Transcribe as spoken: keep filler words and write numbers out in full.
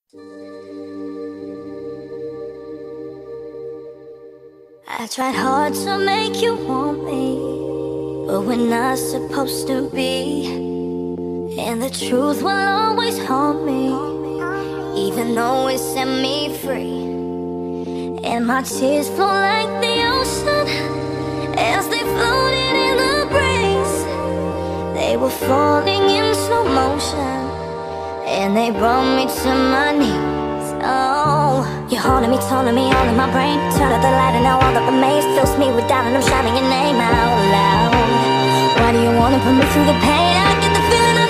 I tried hard to make you want me, but we're not supposed to be. And the truth will always haunt me, even though it set me free. And my tears flow like the ocean as they floated in the breeze. They were falling in slow motion, and they brought me to my knees. Oh, you're holding me, telling me all in my brain. Turn up the light and now all that remains fills me with doubt, and I'm shouting your name out loud. Why do you wanna put me through the pain? I get the feeling I'm